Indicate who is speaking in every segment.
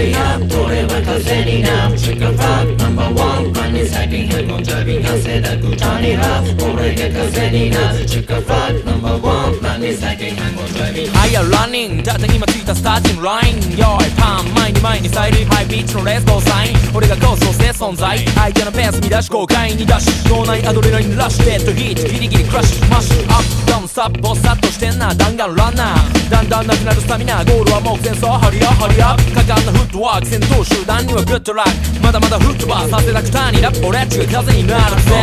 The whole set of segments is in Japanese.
Speaker 1: hurry up 俺は風になる Trick or fuck No.1 マンに最近変更ジャビン汗だくタニラ俺が風になる Trick or fuck No.1 マンに最近変更ジャビン
Speaker 2: I am running ただ今ついたスターティングラインよいパン前にサイリーハイピッチのレスゴーサイン俺がコースを制存在相手のペース乱し公開に出し脳内アドレナリンラッシュデッドヒートギリギリクラッシュマッシュアップダウンサップボスサッとしてんな弾丸ランナーだんだんなくなるスタミナゴールは目前そうハリアハリア果敢なフットワーク戦闘集団にはグッドラックまだまだフットバーさせなくたにラップ俺っちが風になるぜ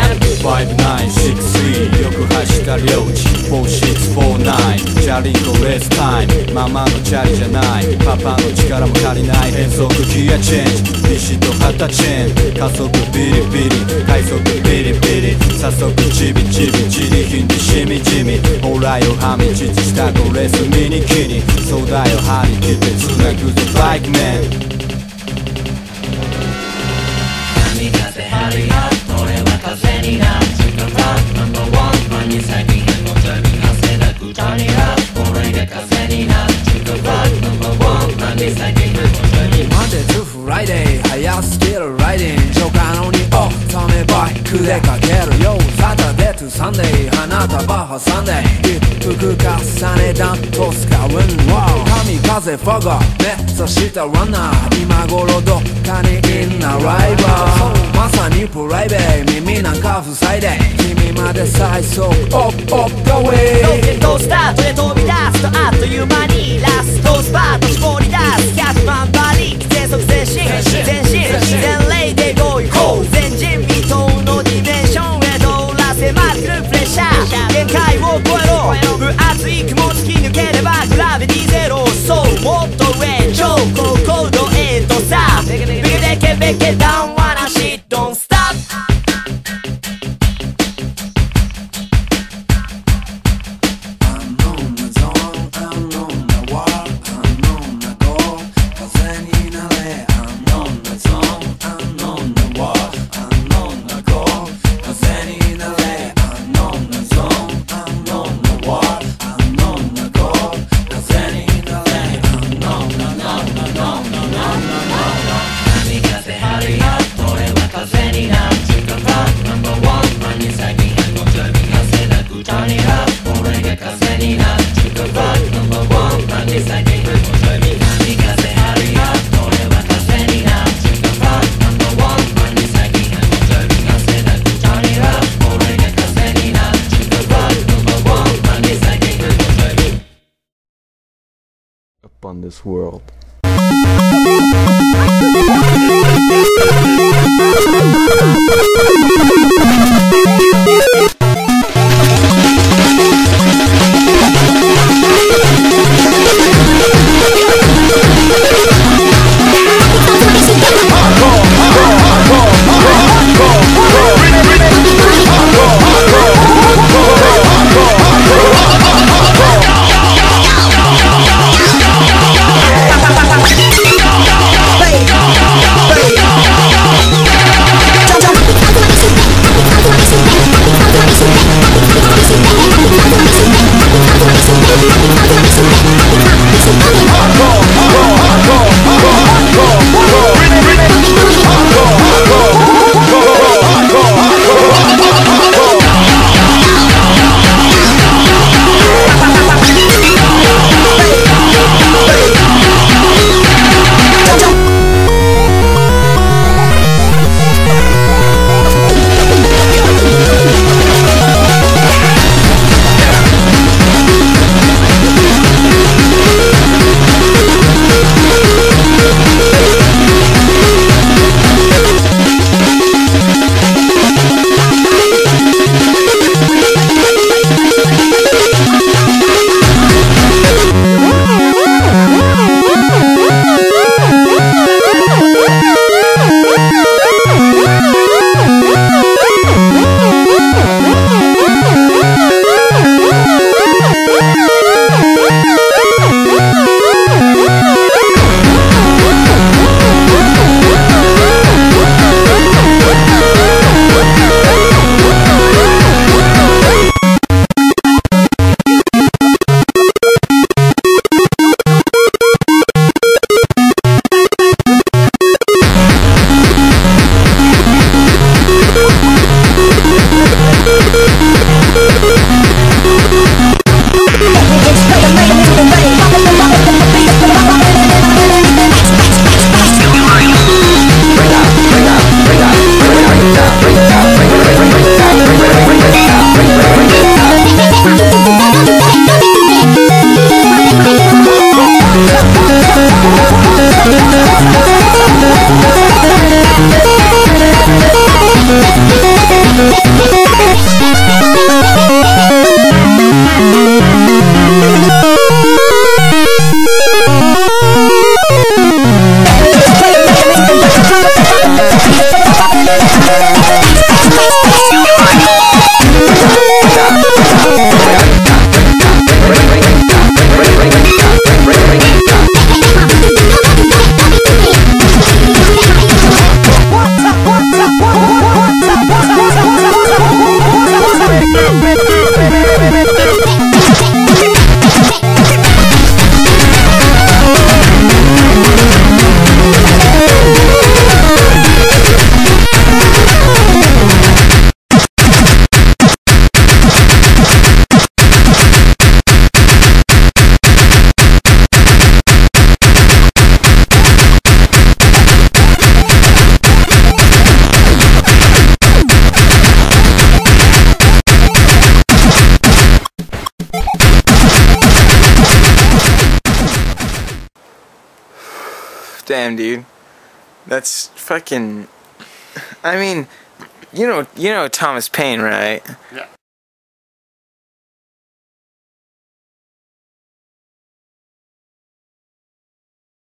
Speaker 3: 5963よく走った領地4649チャリンコレースタイムママのチャリじゃないパパの力も足りない変速ギアチェンジビシッと旗チェーン加速ビリビリ快速ビリビリ早速チビチビチリヒンでしみじみ往来をはみちちしたこレースミニキにそうだよ張り切ってつなぐぜバイクメン
Speaker 1: 波風ハリアップ俺は風になる Trick or fuck No.1 マンに最近変更ジャビン汗だくタニラ俺が風になる Trick or fuck No.1 マンに最近変更ジャビン
Speaker 4: Monday to Friday 速すぎるライディング超可能にためバイクでかけるよサタデーとサンデー花束挟んで一服重ねダントスカウン神風フォゴ目指したランナー今頃どっかにインなライバーまさにプライベート耳なんか塞いで君まで最速オップオップゴーウェイ
Speaker 2: ロケットスタートで飛び出すとあっという間にラストスパート絞り出す100万馬力全速前進全霊でゴー行こう前人未到のディメンションへとらせまくるプレッシャー限界を超えろ分厚い雲突き抜ければグラビティゼロそうもっと上超高高度へとさベケベケベケダウンワナシッドンスタップ
Speaker 3: upon this world
Speaker 5: Damn, dude. That's fucking... I mean, you know Thomas Paine, right?
Speaker 6: Yeah.